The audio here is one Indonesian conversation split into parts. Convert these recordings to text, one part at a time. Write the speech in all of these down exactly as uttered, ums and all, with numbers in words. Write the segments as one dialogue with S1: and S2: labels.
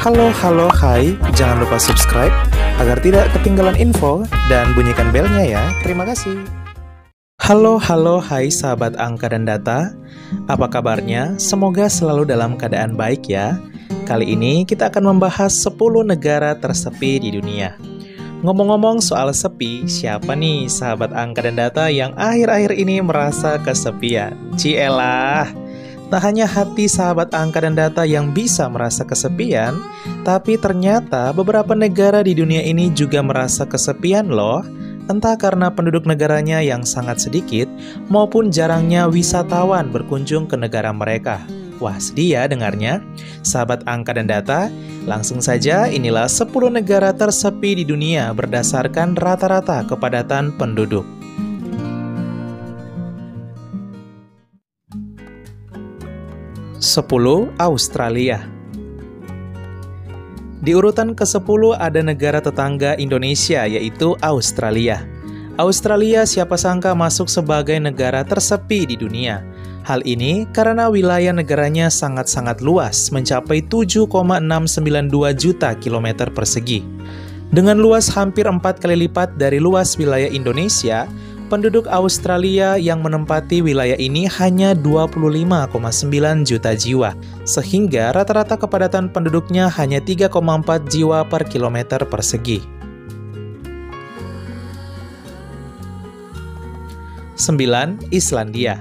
S1: Halo, halo, hai. Jangan lupa subscribe agar tidak ketinggalan info dan bunyikan belnya ya. Terima kasih. Halo, halo, hai sahabat angka dan data. Apa kabarnya? Semoga selalu dalam keadaan baik ya. Kali ini kita akan membahas sepuluh negara tersepi di dunia. Ngomong-ngomong soal sepi, siapa nih sahabat angka dan data yang akhir-akhir ini merasa kesepian? Cielah! Tak hanya hati sahabat angka dan data yang bisa merasa kesepian, tapi ternyata beberapa negara di dunia ini juga merasa kesepian loh. Entah karena penduduk negaranya yang sangat sedikit, maupun jarangnya wisatawan berkunjung ke negara mereka. Wah, sedih ya dengarnya. Sahabat angka dan data, langsung saja inilah sepuluh negara tersepi di dunia berdasarkan rata-rata kepadatan penduduk. sepuluh. Australia. Di urutan kesepuluh ada negara tetangga Indonesia, yaitu Australia. Australia siapa sangka masuk sebagai negara tersepi di dunia. Hal ini karena wilayah negaranya sangat-sangat luas, mencapai tujuh koma enam sembilan dua juta kilometer persegi. Dengan luas hampir empat kali lipat dari luas wilayah Indonesia, penduduk Australia yang menempati wilayah ini hanya dua puluh lima koma sembilan juta jiwa, sehingga rata-rata kepadatan penduduknya hanya tiga koma empat jiwa per kilometer persegi. sembilan. Islandia.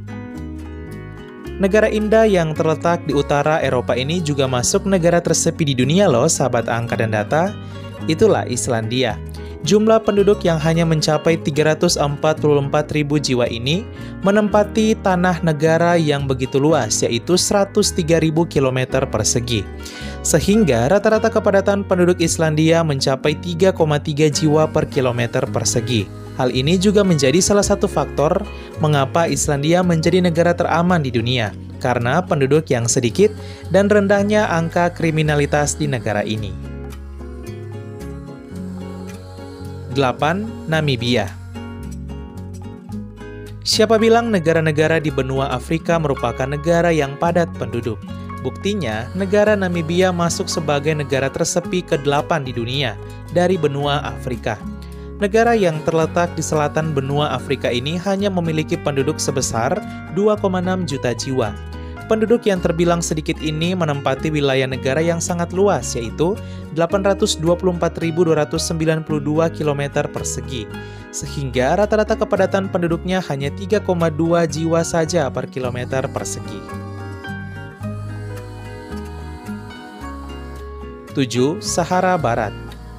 S1: Negara indah yang terletak di utara Eropa ini juga masuk negara tersepi di dunia loh, sahabat angka dan data. Itulah Islandia. Jumlah penduduk yang hanya mencapai tiga ratus empat puluh empat ribu jiwa ini menempati tanah negara yang begitu luas, yaitu seratus tiga ribu kilometer persegi. Sehingga rata-rata kepadatan penduduk Islandia mencapai tiga koma tiga jiwa per kilometer persegi. Hal ini juga menjadi salah satu faktor mengapa Islandia menjadi negara teraman di dunia, karena penduduk yang sedikit dan rendahnya angka kriminalitas di negara ini. delapan. Namibia. Siapa bilang negara-negara di benua Afrika merupakan negara yang padat penduduk? Buktinya, negara Namibia masuk sebagai negara tersepi kedelapan di dunia dari benua Afrika. Negara yang terletak di selatan benua Afrika ini hanya memiliki penduduk sebesar dua koma enam juta jiwa. Penduduk yang terbilang sedikit ini menempati wilayah negara yang sangat luas, yaitu delapan ratus dua puluh empat ribu dua ratus sembilan puluh dua kilometer persegi, sehingga rata-rata kepadatan penduduknya hanya tiga koma dua jiwa saja per kilometer persegi. tujuh. Sahara Barat.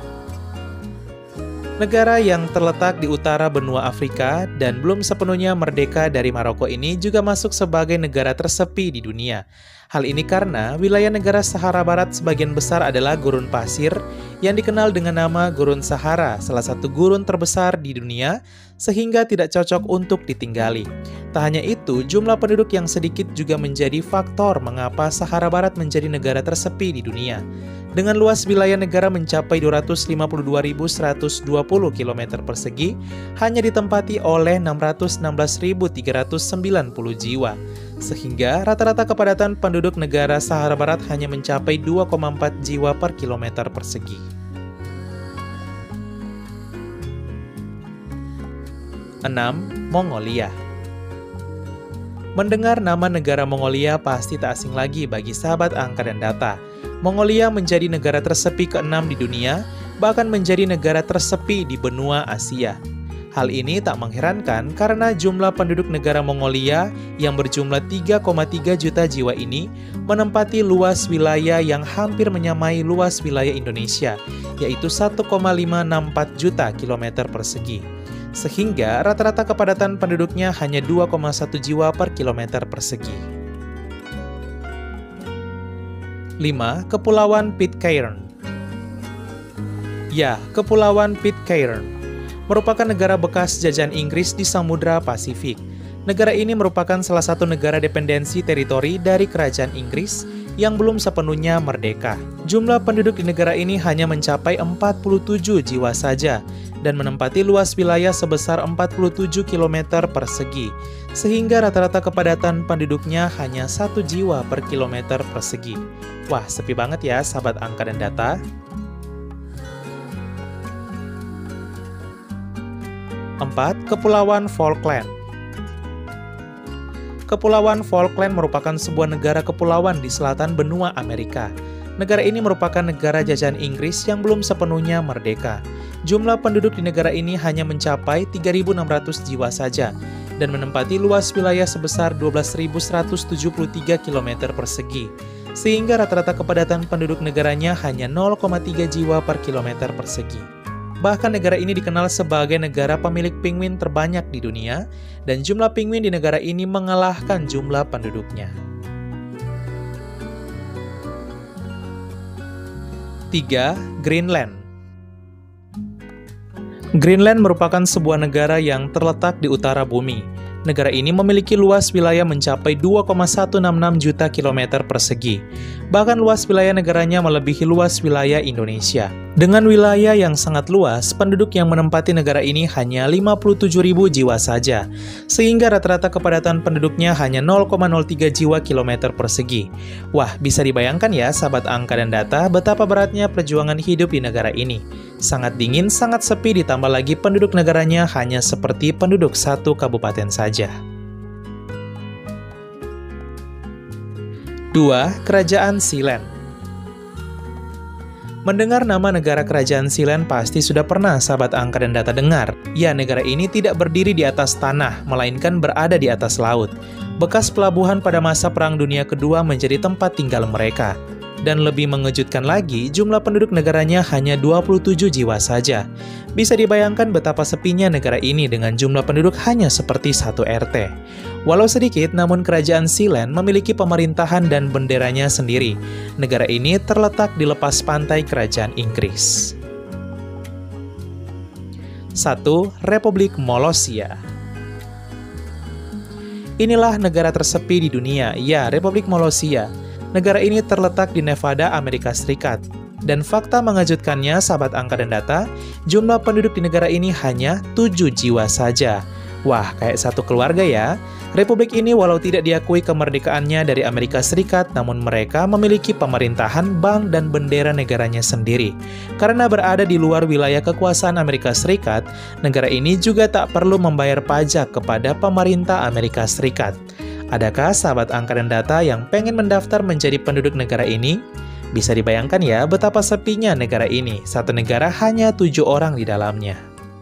S1: Negara yang terletak di utara benua Afrika dan belum sepenuhnya merdeka dari Maroko ini juga masuk sebagai negara tersepi di dunia. Hal ini karena wilayah negara Sahara Barat sebagian besar adalah gurun pasir yang dikenal dengan nama Gurun Sahara, salah satu gurun terbesar di dunia, sehingga tidak cocok untuk ditinggali. Tak hanya itu, jumlah penduduk yang sedikit juga menjadi faktor mengapa Sahara Barat menjadi negara tersepi di dunia. Dengan luas wilayah negara mencapai dua ratus lima puluh dua ribu seratus dua puluh kilometer persegi, hanya ditempati oleh enam ratus enam belas ribu tiga ratus sembilan puluh jiwa. Sehingga rata-rata kepadatan penduduk negara Sahara Barat hanya mencapai dua koma empat jiwa per kilometer persegi. enam. Mongolia. Mendengar nama negara Mongolia pasti tak asing lagi bagi sahabat angka dan data. Mongolia menjadi negara tersepi keenam di dunia, bahkan menjadi negara tersepi di benua Asia. Hal ini tak mengherankan karena jumlah penduduk negara Mongolia yang berjumlah tiga koma tiga juta jiwa ini menempati luas wilayah yang hampir menyamai luas wilayah Indonesia, yaitu satu koma lima enam empat juta kilometer persegi. Sehingga rata-rata kepadatan penduduknya hanya dua koma satu jiwa per kilometer persegi. lima. Kepulauan Pitcairn. Ya, Kepulauan Pitcairn merupakan negara bekas jajahan Inggris di Samudra Pasifik. Negara ini merupakan salah satu negara dependensi teritori dari Kerajaan Inggris yang belum sepenuhnya merdeka. Jumlah penduduk di negara ini hanya mencapai empat puluh tujuh jiwa saja dan menempati luas wilayah sebesar empat puluh tujuh kilometer persegi, sehingga rata-rata kepadatan penduduknya hanya satu jiwa per kilometer persegi. Wah, sepi banget ya sahabat angka dan data. Empat. Kepulauan Falkland. Kepulauan Falkland merupakan sebuah negara kepulauan di selatan benua Amerika. Negara ini merupakan negara jajahan Inggris yang belum sepenuhnya merdeka. Jumlah penduduk di negara ini hanya mencapai tiga ribu enam ratus jiwa saja dan menempati luas wilayah sebesar dua belas ribu seratus tujuh puluh tiga kilometer persegi. Sehingga rata-rata kepadatan penduduk negaranya hanya nol koma tiga jiwa per kilometer persegi. Bahkan negara ini dikenal sebagai negara pemilik penguin terbanyak di dunia, dan jumlah penguin di negara ini mengalahkan jumlah penduduknya. Tiga. Greenland. Greenland merupakan sebuah negara yang terletak di utara bumi. Negara ini memiliki luas wilayah mencapai dua koma satu enam enam juta kilometer persegi. Bahkan luas wilayah negaranya melebihi luas wilayah Indonesia. Dengan wilayah yang sangat luas, penduduk yang menempati negara ini hanya lima puluh tujuh ribu jiwa saja, sehingga rata-rata kepadatan penduduknya hanya nol koma nol tiga jiwa kilometer persegi. Wah, bisa dibayangkan ya sahabat angka dan data betapa beratnya perjuangan hidup di negara ini. Sangat dingin, sangat sepi, ditambah lagi penduduk negaranya hanya seperti penduduk satu kabupaten saja. Dua. Kerajaan Sealand. Mendengar nama negara kerajaan Sealand pasti sudah pernah sahabat angka dan data dengar. Ya, negara ini tidak berdiri di atas tanah, melainkan berada di atas laut. Bekas pelabuhan pada masa Perang Dunia Kedua menjadi tempat tinggal mereka. Dan lebih mengejutkan lagi, jumlah penduduk negaranya hanya dua puluh tujuh jiwa saja. Bisa dibayangkan betapa sepinya negara ini dengan jumlah penduduk hanya seperti satu R T. Walau sedikit, namun kerajaan Sealand memiliki pemerintahan dan benderanya sendiri. Negara ini terletak di lepas pantai kerajaan Inggris. Satu. Republik Molossia. Inilah negara tersepi di dunia, ya, Republik Molossia. Negara ini terletak di Nevada, Amerika Serikat. Dan fakta mengejutkannya, sahabat angka dan data, jumlah penduduk di negara ini hanya tujuh jiwa saja. Wah, kayak satu keluarga ya. Republik ini walau tidak diakui kemerdekaannya dari Amerika Serikat, namun mereka memiliki pemerintahan, bank, dan bendera negaranya sendiri. Karena berada di luar wilayah kekuasaan Amerika Serikat, negara ini juga tak perlu membayar pajak kepada pemerintah Amerika Serikat. Adakah sahabat angka dan data yang pengen mendaftar menjadi penduduk negara ini? Bisa dibayangkan ya betapa sepinya negara ini, satu negara hanya tujuh orang di dalamnya.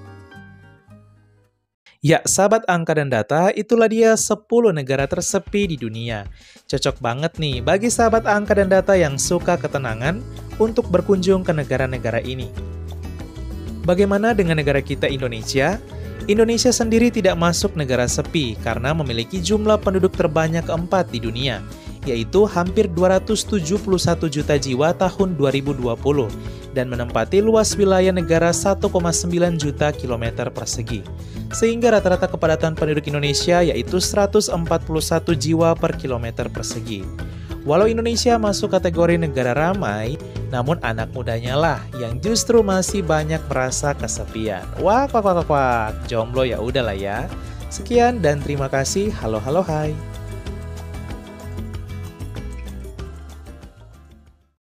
S1: Ya, sahabat angka dan data, itulah dia sepuluh negara tersepi di dunia. Cocok banget nih bagi sahabat angka dan data yang suka ketenangan untuk berkunjung ke negara-negara ini. Bagaimana dengan negara kita Indonesia? Indonesia sendiri tidak masuk negara sepi karena memiliki jumlah penduduk terbanyak keempat di dunia, yaitu hampir dua ratus tujuh puluh satu juta jiwa tahun dua ribu dua puluh dan menempati luas wilayah negara satu koma sembilan juta kilometer persegi. Sehingga rata-rata kepadatan penduduk Indonesia yaitu seratus empat puluh satu jiwa per kilometer persegi. Walau Indonesia masuk kategori negara ramai, namun anak mudanya lah yang justru masih banyak merasa kesepian. Wah, kwak kwak kwak, jomblo ya udahlah ya. Sekian dan terima kasih. Halo halo hai.